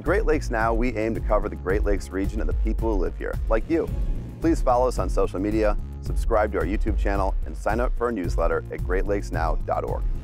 Great Lakes Now, we aim to cover the Great Lakes region and the people who live here, like you. Please follow us on social media, subscribe to our YouTube channel, and sign up for our newsletter at greatlakesnow.org.